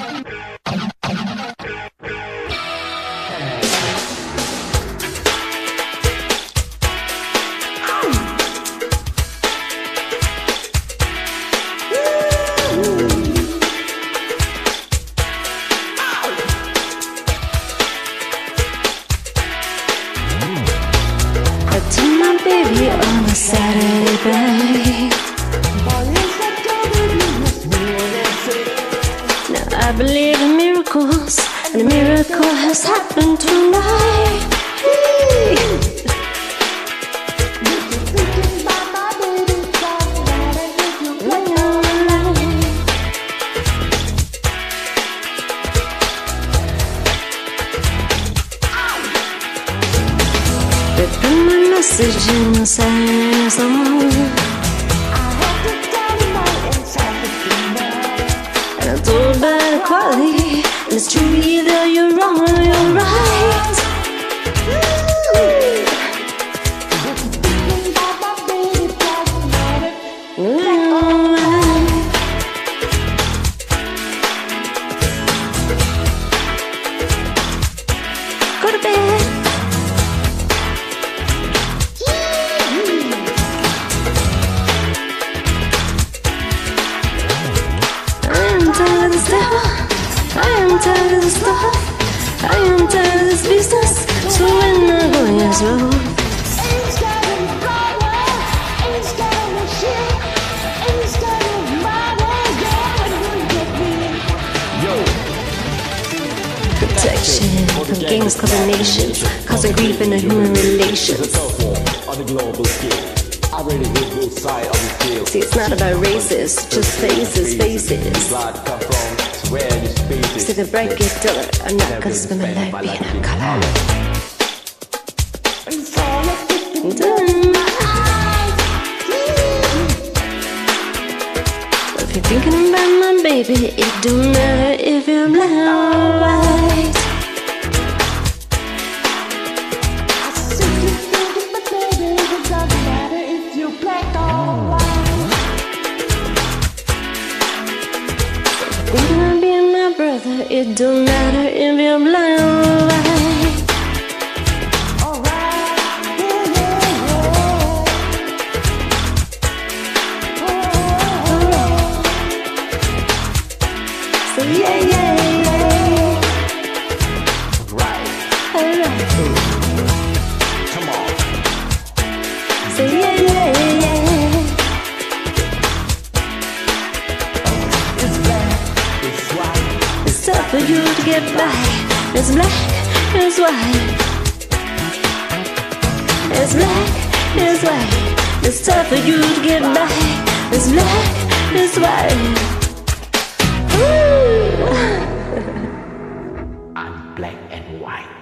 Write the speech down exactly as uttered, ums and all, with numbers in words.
Baby, on a Saturday night. Now I believe in miracles, and a miracle has happened tonight. Message in the silent song. And I told by the quality, and it's true either you're wrong or you're right. Go to bed. I am tired of the stuff, I am tired of this business, so when I go yes road. Protection from gangs causing nations, causing grief in the human relations. See, it's not about races, just faces, faces. See, the bright get duller, I'm not gonna spend my life being a color. If you're thinking about my baby, it don't matter if you're black or white. Thinking of being my brother, it don't matter if you're blind or white. Alright, yeah, yeah, yeah. Alright. So yeah, yeah, yeah. Right. Alright. Come on. So yeah, yeah, yeah. It's tough for you to get by. It's black, it's white. It's black, it's white. It's tough for you to get by. It's black, it's white. Ooh. I'm black and white.